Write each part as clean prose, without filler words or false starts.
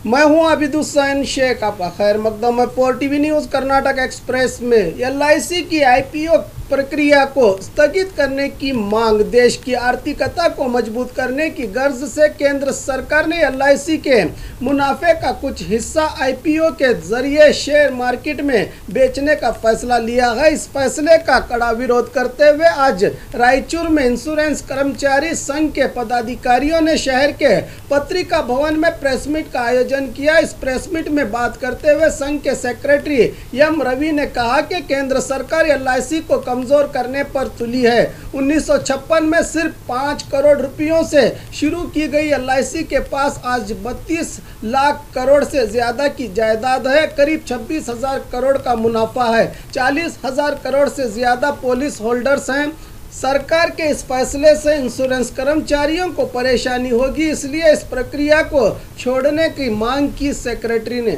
मैं हूं आबिद हुसैन शेख। आपका खैर मकदम है। Power TV news Karnataka express में एलआईसी की आईपीओ प्रक्रिया को स्थगित करने की मांग। देश की आर्थिकता को मजबूत करने की गर्ज से केंद्र सरकार ने एलआईसी के मुनाफे का कुछ हिस्सा आईपीओ के जरिए शेयर मार्केट में बेचने का फैसला लिया है। इस फैसले का कड़ा विरोध करते हुए आज रायचूर में इंश्योरेंस कर्मचारी संघ के पदाधिकारियों ने शहर के पत्रिका भवन में प्रेस मीट का आयोजन किया। इस प्रेस मीट में बात करते हुए संघ के सेक्रेटरी एम रवि ने कहा कि केंद्र सरकार एलआईसी को कमजोर करने पर तुली है। 1956 में सिर्फ 5 करोड़ रुपयों से शुरू की गई एलआईसी के पास आज 32 लाख करोड़ से ज्यादा की जायदाद है। करीब 26,000 करोड़ का मुनाफा है। 40,000 करोड़ से ज्यादा पॉलिसी होल्डर्स हैं। सरकार के इस फैसले से इंश्योरेंस कर्मचारियों को परेशानी होगी, इसलिए इस प्रक्रिया को छोड़ने की मांग की सेक्रेटरी ने।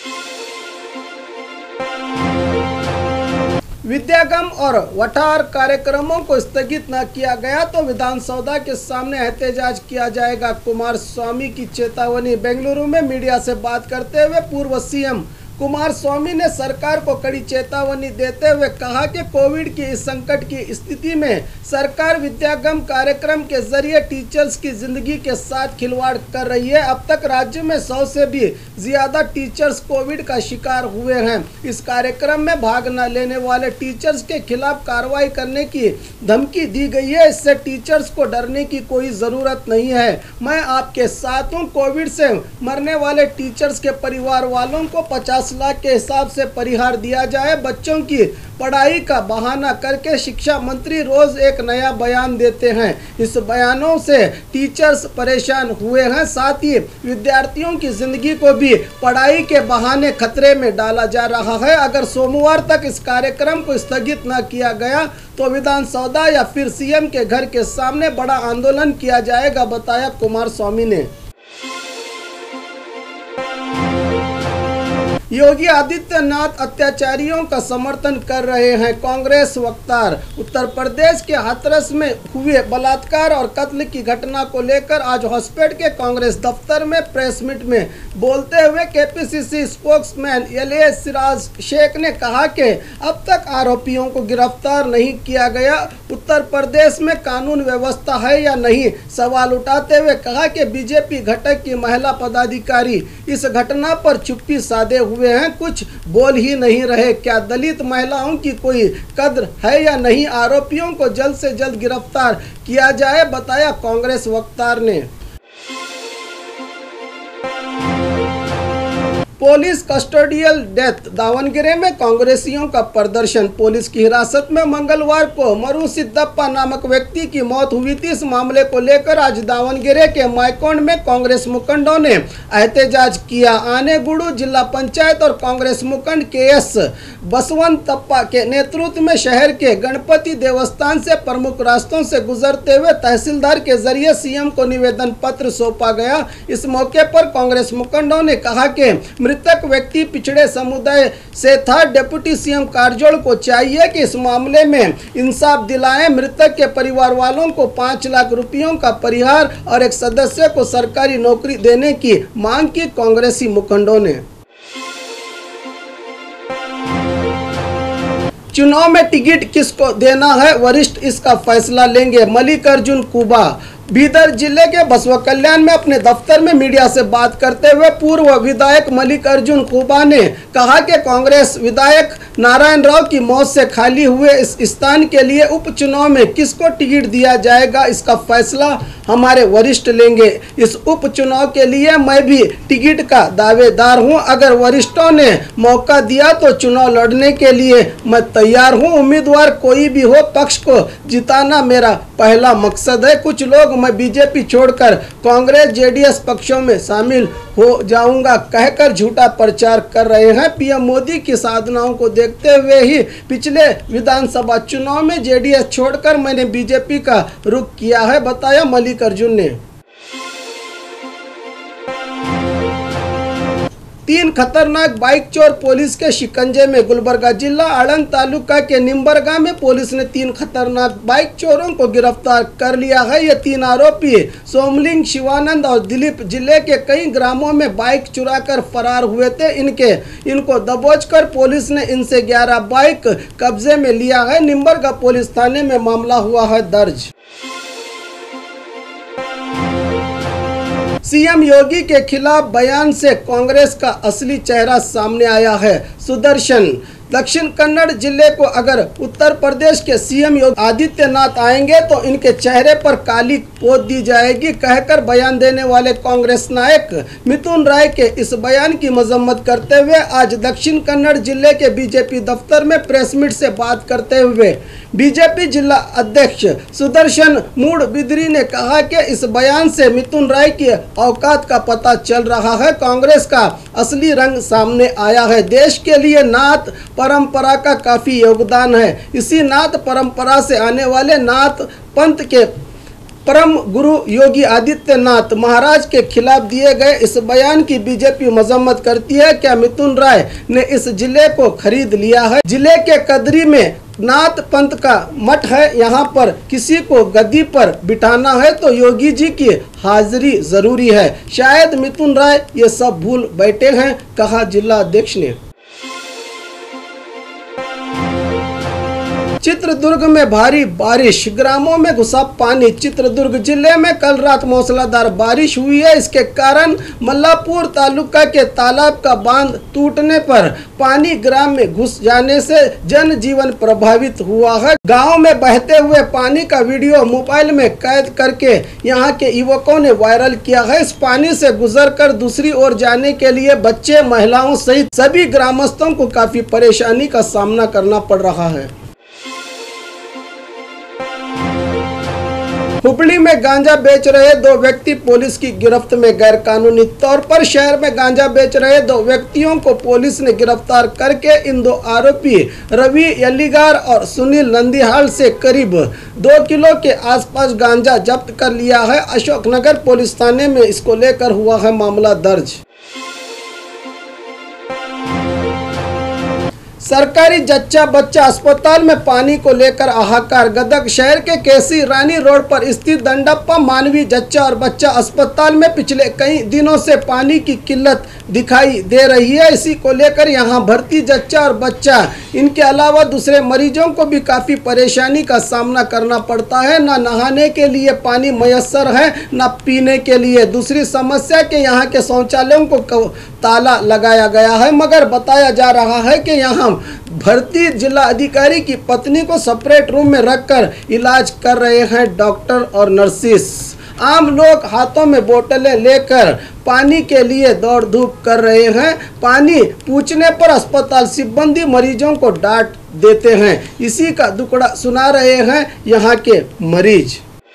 विद्यागम और वठार कार्यक्रमों को स्थगित न किया गया तो विधानसभा के सामने एहतजाज किया जाएगा। कुमार स्वामी की चेतावनी। बेंगलुरु में मीडिया से बात करते हुए पूर्व सीएम कुमार स्वामी ने सरकार को कड़ी चेतावनी देते हुए कहा कि कोविड की इस संकट की स्थिति में सरकार विद्यागम कार्यक्रम के जरिए टीचर्स की जिंदगी के साथ खिलवाड़ कर रही है। अब तक राज्य में 100 से भी ज्यादा टीचर्स कोविड का शिकार हुए हैं। इस कार्यक्रम में भाग न लेने वाले टीचर्स के खिलाफ कार्रवाई करने की धमकी दी गई है। इससे टीचर्स को डरने की कोई ज़रूरत नहीं है। मैं आपके साथ हूँ। कोविड से मरने वाले टीचर्स के परिवार वालों को 50 लाख के हिसाब से परिहार दिया जाए। बच्चों की पढ़ाई का बहाना करके शिक्षा मंत्री रोज एक नया बयान देते हैं। इस बयानों से टीचर्स परेशान हुए हैं। साथ ही विद्यार्थियों की जिंदगी को भी पढ़ाई के बहाने खतरे में डाला जा रहा है। अगर सोमवार तक इस कार्यक्रम को स्थगित न किया गया तो विधानसभा या फिर सीएम के घर के सामने बड़ा आंदोलन किया जाएगा, बताया कुमार स्वामी ने। योगी आदित्यनाथ अत्याचारियों का समर्थन कर रहे हैं। कांग्रेस वक्तार। उत्तर प्रदेश के हाथरस में हुए बलात्कार और कत्ल की घटना को लेकर आज हॉस्पेट के कांग्रेस दफ्तर में प्रेस मीट में बोलते हुए KPCC spokesman LA Siraj Sheikh ने कहा कि अब तक आरोपियों को गिरफ्तार नहीं किया गया। उत्तर प्रदेश में कानून व्यवस्था है या नहीं, सवाल उठाते हुए कहा कि बीजेपी घटक की महिला पदाधिकारी इस घटना पर चुप्पी साधे हुए हैं, कुछ बोल ही नहीं रहे। क्या दलित महिलाओं की कोई कद्र है या नहीं? आरोपियों को जल्द से जल्द गिरफ्तार किया जाए, बताया कांग्रेस वक्तार ने। Police custodial death. दावणगेरे में कांग्रेसियों का प्रदर्शन। पुलिस की हिरासत में मंगलवार को मरु सिद्धप्पा नामक व्यक्ति की मौत हुई थी। इस मामले को लेकर आज दावणगेरे के मायकोंड में कांग्रेस मुखंडों ने एहतजाज किया। आनेगुडु जिला पंचायत और कांग्रेस मुखंड केएस बसवंतप्पा के नेतृत्व में शहर के गणपति देवस्थान से प्रमुख रास्तों से गुजरते हुए तहसीलदार के जरिए सीएम को निवेदन पत्र सौंपा गया। इस मौके पर कांग्रेस मुखंडों ने कहा कि मृतक व्यक्ति पिछड़े समुदाय से था। डिप्टी सीएम कारजोल को चाहिए कि इस मामले में इंसाफ दिलाएं। मृतक के परिवार वालों को 5 लाख रुपयों का परिहार और एक सदस्य को सरकारी नौकरी देने की मांग की कांग्रेसी मुखंडों ने। चुनाव में टिकट किसको देना है, वरिष्ठ इसका फैसला लेंगे। मल्लिकार्जुन कुबा। बीदर जिले के बसवा कल्याण में अपने दफ्तर में मीडिया से बात करते हुए पूर्व विधायक मल्लिकार्जुन कुबा ने कहा कि कांग्रेस विधायक नारायण राव की मौत से खाली हुए इस स्थान के लिए उपचुनाव में किसको टिकट दिया जाएगा, इसका फैसला हमारे वरिष्ठ लेंगे। इस उपचुनाव के लिए मैं भी टिकट का दावेदार हूं। अगर वरिष्ठों ने मौका दिया तो चुनाव लड़ने के लिए मैं तैयार हूं। उम्मीदवार कोई भी हो, पक्ष को जिताना मेरा पहला मकसद है। कुछ लोग मैं बीजेपी छोड़कर कांग्रेस जेडीएस पक्षों में शामिल हो जाऊंगा कहकर झूठा प्रचार कर रहे हैं। पीएम मोदी की साधनाओं को देखते हुए ही पिछले विधानसभा चुनाव में जेडीएस छोड़कर मैंने बीजेपी का रुख किया है, बताया मल्लिकार्जुन ने। 3 खतरनाक बाइक चोर पुलिस के शिकंजे में। गुलबर्गा जिला आड़ंग तालुका के निम्बरगा में पुलिस ने 3 खतरनाक बाइक चोरों को गिरफ्तार कर लिया है। ये 3 आरोपी सोमलिंग, शिवानंद और दिलीप जिले के कई ग्रामों में बाइक चुराकर फरार हुए थे। इनको दबोचकर पुलिस ने इनसे 11 बाइक कब्जे में लिया है। निम्बरगा पुलिस थाने में मामला हुआ है दर्ज। सीएम योगी के खिलाफ बयान से कांग्रेस का असली चेहरा सामने आया है। सुदर्शन, दक्षिण कन्नड़ जिले को अगर उत्तर प्रदेश के सीएम योगी आदित्यनाथ आएंगे तो इनके चेहरे पर काली पोत दी जाएगी, कहकर बयान देने वाले कांग्रेस नायक मिथुन राय के इस बयान की मजम्मत करते हुए आज दक्षिण कन्नड़ जिले के बीजेपी दफ्तर में प्रेस मीट से बात करते हुए बीजेपी जिला अध्यक्ष सुदर्शन मूड बिदरी ने कहा कि इस बयान से मिथुन राय की औकात का पता चल रहा है। कांग्रेस का असली रंग सामने आया है। देश के लिए नाथ परंपरा का काफी योगदान है। इसी नाथ परंपरा से आने वाले नाथ पंथ के परम गुरु योगी आदित्यनाथ महाराज के खिलाफ दिए गए इस बयान की बीजेपी मजम्मत करती है। क्या मिथुन राय ने इस जिले को खरीद लिया है? जिले के कदरी में नाथ पंथ का मठ है। यहाँ पर किसी को गद्दी पर बिठाना है तो योगी जी की हाजिरी जरूरी है। शायद मिथुन राय ये सब भूल बैठे हैं, कहा जिला अध्यक्ष ने। चित्रदुर्ग में भारी बारिश, ग्रामों में घुसा पानी। चित्रदुर्ग जिले में कल रात मूसलाधार बारिश हुई है। इसके कारण मल्लापुर तालुका के तालाब का बांध टूटने पर पानी ग्राम में घुस जाने से जनजीवन प्रभावित हुआ है। गांव में बहते हुए पानी का वीडियो मोबाइल में कैद करके यहां के युवकों ने वायरल किया है। इस पानी से गुजरकर दूसरी ओर जाने के लिए बच्चे, महिलाओं सहित सभी ग्रामस्थों को काफी परेशानी का सामना करना पड़ रहा है। हुबली में गांजा बेच रहे 2 व्यक्ति पुलिस की गिरफ्त में। गैरकानूनी तौर पर शहर में गांजा बेच रहे 2 व्यक्तियों को पुलिस ने गिरफ्तार करके इन 2 आरोपी रवि यलीगार और सुनील नंदीहाल से करीब 2 किलो के आसपास गांजा जब्त कर लिया है। अशोकनगर पुलिस थाने में इसको लेकर हुआ है मामला दर्ज। सरकारी जच्चा बच्चा अस्पताल में पानी को लेकर हाहाकार। गदग शहर के केसी रानी रोड पर स्थित दंडप्पा मानवी जच्चा और बच्चा अस्पताल में पिछले कई दिनों से पानी की किल्लत दिखाई दे रही है। इसी को लेकर यहां भर्ती जच्चा और बच्चा इनके अलावा दूसरे मरीजों को भी काफ़ी परेशानी का सामना करना पड़ता है। ना नहाने के लिए पानी मयस्सर है, ना पीने के लिए। दूसरी समस्या कि यहाँ के शौचालयों को ताला लगाया गया है, मगर बताया जा रहा है कि यहाँ भर्ती जिला अधिकारी की पत्नी को सेपरेट रूम में रखकर इलाज कर रहे हैं डॉक्टर और नर्सिस। आम लोग हाथों में बोतलें लेकर पानी के लिए दौड़ धूप कर रहे हैं। पानी पूछने पर अस्पताल सिब्बंदी मरीजों को डांट देते हैं। इसी का दुखड़ा सुना रहे हैं यहाँ के मरीज।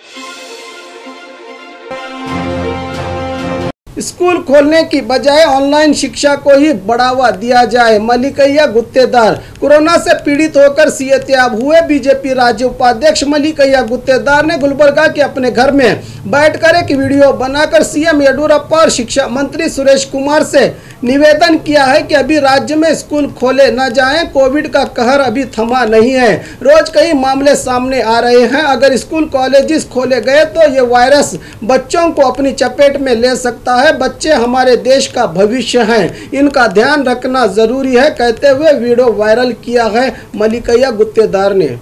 स्कूल खोलने की बजाय ऑनलाइन शिक्षा को ही बढ़ावा दिया जाए। मलिकैया गुत्तेदार कोरोना से पीड़ित होकर सेहतयाब हुए। बीजेपी राज्य उपाध्यक्ष मलिकैया गुत्तेदार ने गुलबर्गा के अपने घर में बैठकर एक वीडियो बनाकर सीएम येडियुरप्पा और शिक्षा मंत्री सुरेश कुमार से निवेदन किया है कि अभी राज्य में स्कूल खोले न जाएं। कोविड का कहर अभी थमा नहीं है। रोज कई मामले सामने आ रहे हैं। अगर स्कूल कॉलेजेस खोले गए तो ये वायरस बच्चों को अपनी चपेट में ले सकता है। बच्चे हमारे देश का भविष्य हैं, इनका ध्यान रखना जरूरी है, कहते हुए वीडियो वायरल किया है मलिकैया गुत्तेदार ने।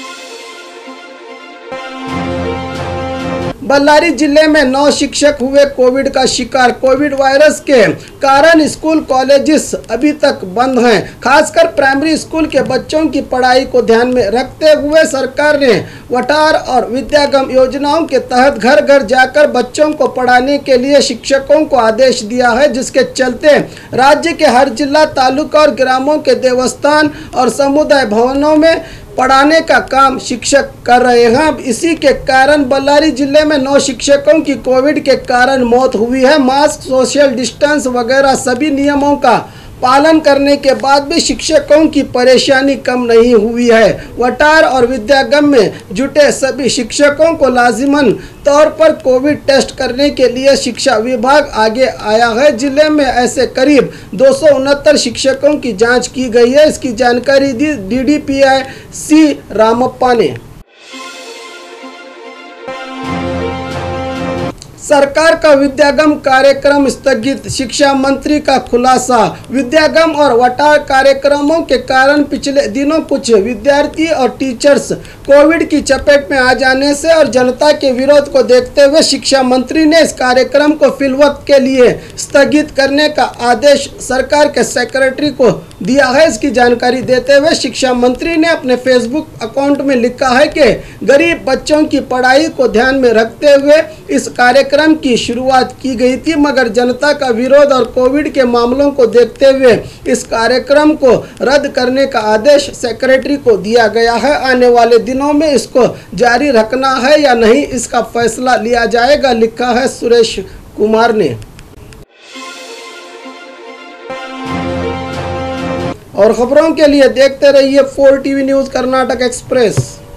बल्लारी जिले में 9 शिक्षक हुए कोविड का शिकार। कोविड वायरस के कारण स्कूल कॉलेजेस अभी तक बंद हैं। खासकर प्राइमरी स्कूल के बच्चों की पढ़ाई को ध्यान में रखते हुए सरकार ने वटार और विद्यागम योजनाओं के तहत घर घर जाकर बच्चों को पढ़ाने के लिए शिक्षकों को आदेश दिया है, जिसके चलते राज्य के हर जिला, तालुका और ग्रामों के देवस्थान और समुदाय भवनों में पढ़ाने का काम शिक्षक कर रहे हैं। अब इसी के कारण बल्लारी जिले में 9 शिक्षकों की कोविड के कारण मौत हुई है। मास्क, सोशल डिस्टेंस वगैरह सभी नियमों का पालन करने के बाद भी शिक्षकों की परेशानी कम नहीं हुई है। वटार और विद्यागम में जुटे सभी शिक्षकों को लाजिमन तौर पर कोविड टेस्ट करने के लिए शिक्षा विभाग आगे आया है। जिले में ऐसे करीब 269 शिक्षकों की जांच की गई है। इसकी जानकारी दी DDPI सी रामप्पा ने। सरकार का विद्यागम कार्यक्रम स्थगित, शिक्षा मंत्री का खुलासा। विद्यागम और वटार कार्यक्रमों के कारण पिछले दिनों कुछ विद्यार्थी और टीचर्स कोविड की चपेट में आ जाने से और जनता के विरोध को देखते हुए शिक्षा मंत्री ने इस कार्यक्रम को फिलवक्त के लिए स्थगित करने का आदेश सरकार के सेक्रेटरी को दिया है। इसकी जानकारी देते हुए शिक्षा मंत्री ने अपने फेसबुक अकाउंट में लिखा है कि गरीब बच्चों की पढ़ाई को ध्यान में रखते हुए इस कार्यक्रम की शुरुआत की गई थी, मगर जनता का विरोध और कोविड के मामलों को देखते हुए इस कार्यक्रम को रद्द करने का आदेश सेक्रेटरी को दिया गया है। आने वाले दिनों में इसको जारी रखना है या नहीं, इसका फैसला लिया जाएगा, लिखा है सुरेश कुमार ने। और खबरों के लिए देखते रहिए 4 TV न्यूज़ कर्नाटक एक्सप्रेस।